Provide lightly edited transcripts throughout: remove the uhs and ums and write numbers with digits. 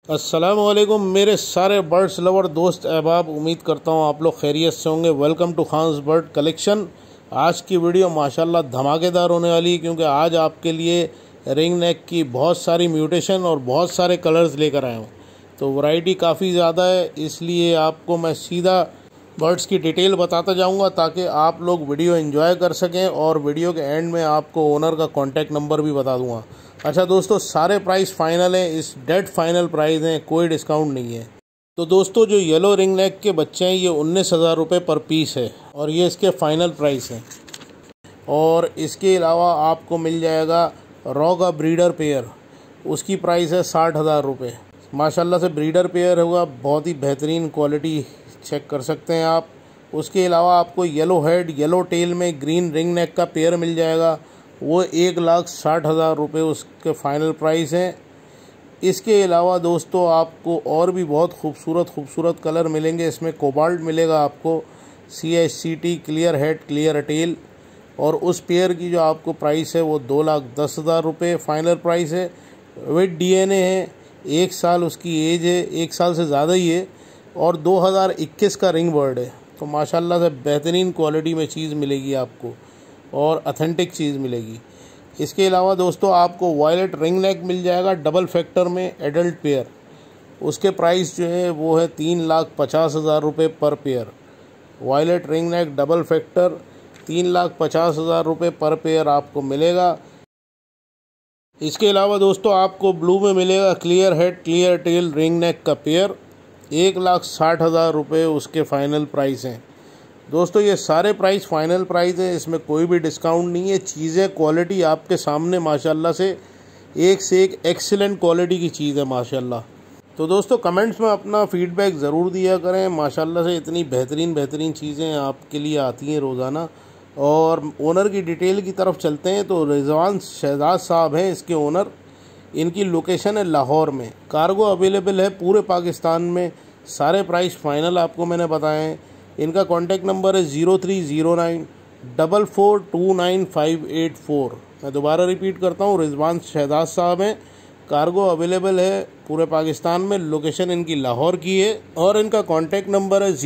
अस्सलामुअलैकुम मेरे सारे बर्ड्स लवर दोस्त अहबाब, उम्मीद करता हूँ आप लोग खैरियत से होंगे। Welcome to Khan's bird collection. आज की वीडियो माशाल्लाह धमाकेदार होने वाली है, क्योंकि आज आपके लिए रिंग नेक की बहुत सारी म्यूटेशन और बहुत सारे कलर्स लेकर आया हूँ। तो वैरायटी काफ़ी ज़्यादा है, इसलिए आपको मैं सीधा बर्ड्स की डिटेल बताता जाऊंगा ताकि आप लोग वीडियो एंजॉय कर सकें, और वीडियो के एंड में आपको ओनर का कॉन्टैक्ट नंबर भी बता दूंगा। अच्छा दोस्तों, सारे प्राइस फाइनल हैं, इस डेड फाइनल प्राइस हैं, कोई डिस्काउंट नहीं है। तो दोस्तों, जो येलो रिंग नेक के बच्चे हैं ये 19,000 रुपये पर पीस है, और ये इसके फाइनल प्राइस हैं। और इसके अलावा आपको मिल जाएगा रॉ का ब्रीडर पेयर, उसकी प्राइस है 60,000 रुपये। माशाल्लाह से ब्रीडर पेयर होगा, बहुत ही बेहतरीन क्वालिटी, चेक कर सकते हैं आप। उसके अलावा आपको येलो हेड येलो टेल में ग्रीन रिंग नेक का पेयर मिल जाएगा, वो 1,60,000 रुपये उसके फाइनल प्राइस हैं। इसके अलावा दोस्तों आपको और भी बहुत खूबसूरत कलर मिलेंगे। इसमें कोबाल्ट मिलेगा आपको, CHCT clear head clear tail, और उस पेयर की जो आपको प्राइस है वो 2,10,000 रुपये फाइनल प्राइस है। विद DNA है, 1 साल उसकी एज है, 1 साल से ज़्यादा ही है, और 2021 का रिंग बर्ड है। तो माशाल्लाह से बेहतरीन क्वालिटी में चीज़ मिलेगी आपको, और अथेंटिक चीज़ मिलेगी। इसके अलावा दोस्तों आपको वायलेट रिंग नेक मिल जाएगा डबल फैक्टर में एडल्ट पेयर, उसके प्राइस जो है वो है 3,50,000 रुपये per pair. Violet ring neck double factor 3,50,000 रुपये पर पेयर आपको मिलेगा। इसके अलावा दोस्तों आपको ब्लू में मिलेगा clear head clear tail ring neck का पेयर, 1,60,000 रुपये उसके फाइनल प्राइस हैं। दोस्तों ये सारे प्राइस फाइनल प्राइस हैं, इसमें कोई भी डिस्काउंट नहीं है। चीज़ें क्वालिटी आपके सामने माशाल्लाह से एक एक्सीलेंट क्वालिटी की चीज़ है माशाल्लाह। तो दोस्तों कमेंट्स में अपना फीडबैक ज़रूर दिया करें। माशाल्लाह से इतनी बेहतरीन चीज़ें आपके लिए आती हैं रोज़ाना। और ओनर की डिटेल की तरफ चलते हैं तो रिजवान शहजाद साहब हैं इसके ओनर। इनकी लोकेशन है लाहौर में, कार्गो अवेलेबल है पूरे पाकिस्तान में। सारे प्राइस फाइनल आपको मैंने बताए हैं। इनका कॉन्टैक्ट नंबर है 030944298584। मैं दोबारा रिपीट करता हूँ, रिजवान शहजाद साहब हैं, कार्गो अवेलेबल है पूरे पाकिस्तान में, लोकेशन इनकी लाहौर की है, और इनका कॉन्टैक्ट नंबर है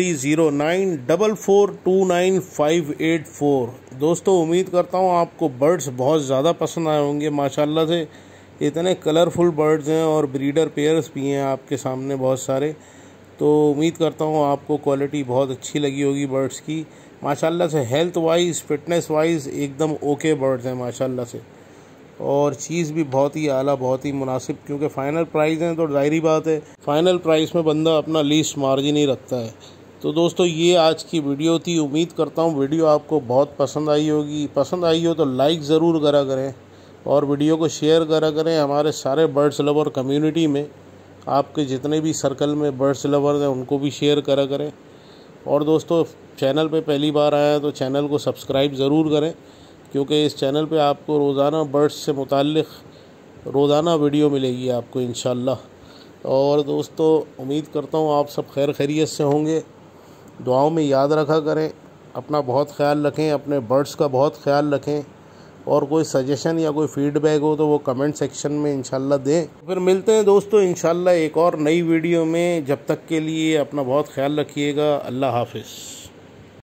030944298584। दोस्तों उम्मीद करता हूँ आपको बर्ड्स बहुत ज़्यादा पसंद आए होंगे। माशाल्लाह से इतने कलरफुल बर्ड्स हैं, और ब्रीडर पेयर्स भी हैं आपके सामने बहुत सारे। तो उम्मीद करता हूँ आपको क्वालिटी बहुत अच्छी लगी होगी बर्ड्स की। माशाल्लाह से हेल्थ वाइज फिटनेस वाइज एकदम ओके बर्ड्स हैं माशाल्लाह से, और चीज़ भी बहुत ही आला बहुत ही मुनासिब, क्योंकि फ़ाइनल प्राइस हैं तो ज़ाहिरी बात है फ़ाइनल प्राइस में बंदा अपना लीस्ट मार्जिन ही रखता है। तो दोस्तों ये आज की वीडियो थी। उम्मीद करता हूँ वीडियो आपको बहुत पसंद आई होगी। पसंद आई हो तो लाइक ज़रूर करा करें, और वीडियो को शेयर करा करें हमारे सारे बर्ड्स लवर कम्युनिटी में। आपके जितने भी सर्कल में बर्ड्स लवर्स हैं उनको भी शेयर करा करें। और दोस्तों चैनल पे पहली बार आए हैं तो चैनल को सब्सक्राइब ज़रूर करें, क्योंकि इस चैनल पे आपको रोज़ाना बर्ड्स से मुताल्लिक़ रोज़ाना वीडियो मिलेगी आपको इंशाल्लाह। और दोस्तों उम्मीद करता हूँ आप सब खैर खैरियत से होंगे। दुआओं में याद रखा करें, अपना बहुत ख्याल रखें, अपने बर्ड्स का बहुत ख्याल रखें। और कोई सजेशन या कोई फीडबैक हो तो वो कमेंट सेक्शन में इंशाल्लाह दें। फिर मिलते हैं दोस्तों इंशाल्लाह एक और नई वीडियो में। जब तक के लिए अपना बहुत ख्याल रखिएगा। अल्लाह हाफ़िज़।